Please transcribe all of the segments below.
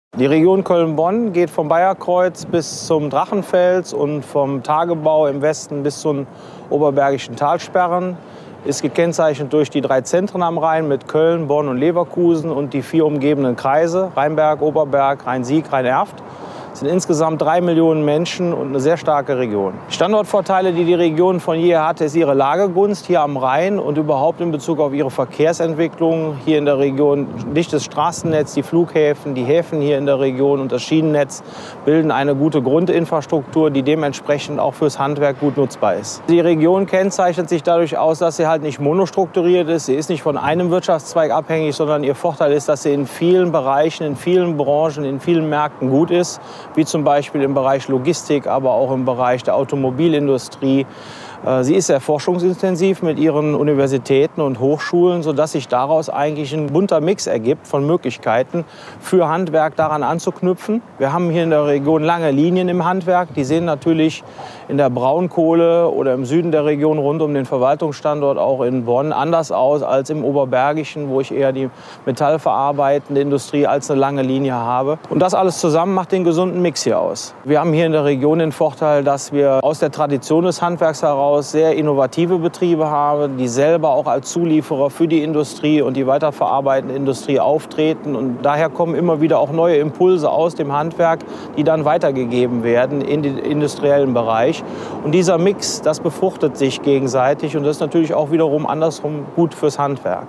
Die Region Köln-Bonn geht vom Bayerkreuz bis zum Drachenfels und vom Tagebau im Westen bis zu den Oberbergischen Talsperren. Ist gekennzeichnet durch die 3 Zentren am Rhein mit Köln, Bonn und Leverkusen und die 4 umgebenden Kreise, Rheinberg, Oberberg, Rhein-Sieg, Rhein-Erft. Es sind insgesamt 3 Millionen Menschen und eine sehr starke Region. Standortvorteile, die die Region von jeher hatte, ist ihre Lagegunst hier am Rhein und überhaupt in Bezug auf ihre Verkehrsentwicklung. Hier in der Region dichtes Straßennetz, die Flughäfen, die Häfen hier in der Region und das Schienennetz bilden eine gute Grundinfrastruktur, die dementsprechend auch fürs Handwerk gut nutzbar ist. Die Region kennzeichnet sich dadurch aus, dass sie halt nicht monostrukturiert ist. Sie ist nicht von einem Wirtschaftszweig abhängig, sondern ihr Vorteil ist, dass sie in vielen Bereichen, in vielen Branchen, in vielen Märkten gut ist, wie zum Beispiel im Bereich Logistik, aber auch im Bereich der Automobilindustrie. Sie ist sehr forschungsintensiv mit ihren Universitäten und Hochschulen, sodass sich daraus eigentlich ein bunter Mix ergibt von Möglichkeiten für Handwerk daran anzuknüpfen. Wir haben hier in der Region lange Linien im Handwerk. Die sehen natürlich in der Braunkohle oder im Süden der Region rund um den Verwaltungsstandort auch in Bonn anders aus als im Oberbergischen, wo ich eher die metallverarbeitende Industrie als eine lange Linie habe. Und das alles zusammen macht den gesunden Mix hier aus. Wir haben hier in der Region den Vorteil, dass wir aus der Tradition des Handwerks heraus sehr innovative Betriebe haben, die selber auch als Zulieferer für die Industrie und die weiterverarbeitende Industrie auftreten. Und daher kommen immer wieder auch neue Impulse aus dem Handwerk, die dann weitergegeben werden in den industriellen Bereich. Und dieser Mix, das befruchtet sich gegenseitig und das ist natürlich auch wiederum andersrum gut fürs Handwerk.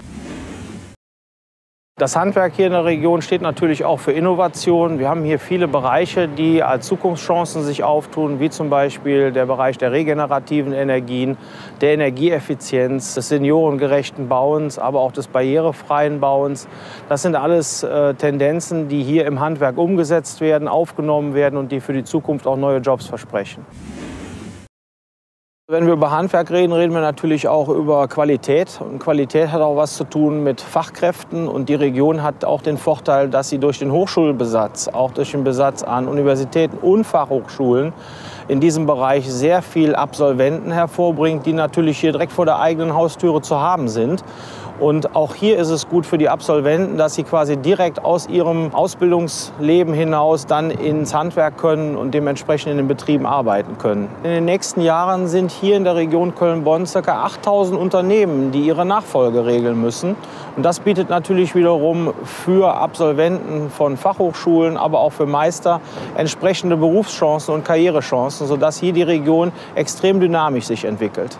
Das Handwerk hier in der Region steht natürlich auch für Innovation. Wir haben hier viele Bereiche, die als Zukunftschancen sich auftun, wie zum Beispiel der Bereich der regenerativen Energien, der Energieeffizienz, des seniorengerechten Bauens, aber auch des barrierefreien Bauens. Das sind alles Tendenzen, die hier im Handwerk umgesetzt werden, aufgenommen werden und die für die Zukunft auch neue Jobs versprechen. Wenn wir über Handwerk reden, reden wir natürlich auch über Qualität. Und Qualität hat auch was zu tun mit Fachkräften. Und die Region hat auch den Vorteil, dass sie durch den Hochschulbesatz, auch durch den Besatz an Universitäten und Fachhochschulen, in diesem Bereich sehr viel Absolventen hervorbringt, die natürlich hier direkt vor der eigenen Haustüre zu haben sind. Und auch hier ist es gut für die Absolventen, dass sie quasi direkt aus ihrem Ausbildungsleben hinaus dann ins Handwerk können und dementsprechend in den Betrieben arbeiten können. In den nächsten Jahren sind hier in der Region Köln-Bonn ca. 8000 Unternehmen, die ihre Nachfolge regeln müssen. Und das bietet natürlich wiederum für Absolventen von Fachhochschulen, aber auch für Meister entsprechende Berufschancen und Karrierechancen, sodass hier die Region extrem dynamisch sich entwickelt.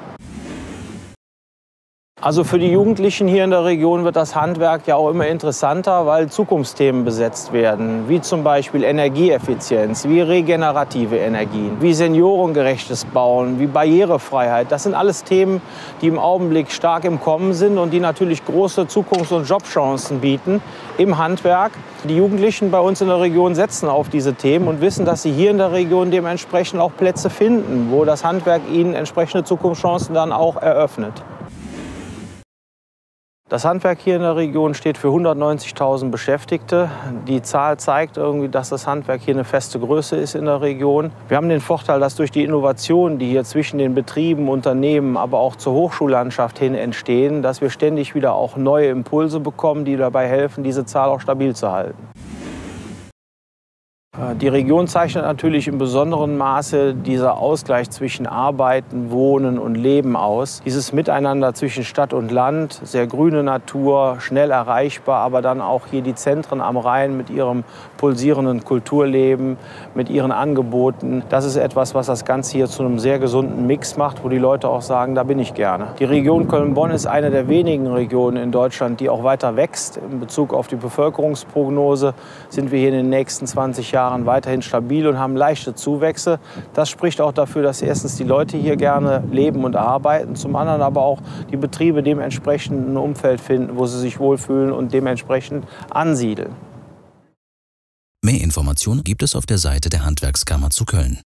Also für die Jugendlichen hier in der Region wird das Handwerk ja auch immer interessanter, weil Zukunftsthemen besetzt werden, wie zum Beispiel Energieeffizienz, wie regenerative Energien, wie seniorengerechtes Bauen, wie Barrierefreiheit. Das sind alles Themen, die im Augenblick stark im Kommen sind und die natürlich große Zukunfts- und Jobchancen bieten im Handwerk. Die Jugendlichen bei uns in der Region setzen auf diese Themen und wissen, dass sie hier in der Region dementsprechend auch Plätze finden, wo das Handwerk ihnen entsprechende Zukunftschancen dann auch eröffnet. Das Handwerk hier in der Region steht für 190.000 Beschäftigte. Die Zahl zeigt irgendwie, dass das Handwerk hier eine feste Größe ist in der Region. Wir haben den Vorteil, dass durch die Innovationen, die hier zwischen den Betrieben, Unternehmen, aber auch zur Hochschullandschaft hin entstehen, dass wir ständig wieder auch neue Impulse bekommen, die dabei helfen, diese Zahl auch stabil zu halten. Die Region zeichnet natürlich in besonderem Maße dieser Ausgleich zwischen Arbeiten, Wohnen und Leben aus. Dieses Miteinander zwischen Stadt und Land, sehr grüne Natur, schnell erreichbar, aber dann auch hier die Zentren am Rhein mit ihrem pulsierenden Kulturleben, mit ihren Angeboten. Das ist etwas, was das Ganze hier zu einem sehr gesunden Mix macht, wo die Leute auch sagen, da bin ich gerne. Die Region Köln-Bonn ist eine der wenigen Regionen in Deutschland, die auch weiter wächst. In Bezug auf die Bevölkerungsprognose sind wir hier in den nächsten 20 Jahren weiterhin stabil und haben leichte Zuwächse. Das spricht auch dafür, dass erstens die Leute hier gerne leben und arbeiten, zum anderen aber auch die Betriebe dementsprechend ein Umfeld finden, wo sie sich wohlfühlen und dementsprechend ansiedeln. Mehr Informationen gibt es auf der Seite der Handwerkskammer zu Köln.